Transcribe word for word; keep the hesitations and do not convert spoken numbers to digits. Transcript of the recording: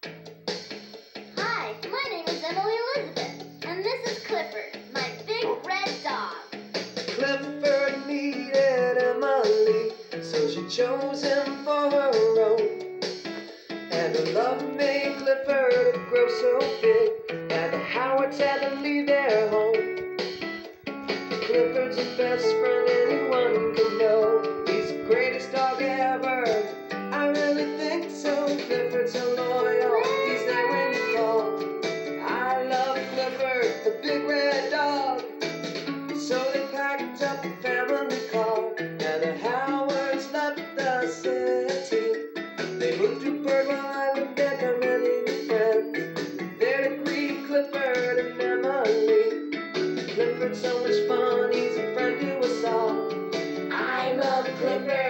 Hi, my name is Emily Elizabeth, and this is Clifford, my big red dog. Clifford needed Emily, so she chose him for her own. And her love made Clifford grow so big, and the Howards had to leave their home. Clifford's the best friend anyone can know. He's the greatest dog ever, I really think so. Clifford's so loyal, he's there when you call. I love Clifford, the big red dog. So they packed up a family car, and the Howards left the city. They moved to Birdwell Island, there got many new friends, there to greet Clifford and Emily. Clifford's so much fun, he's a friend to us all. I love Clifford.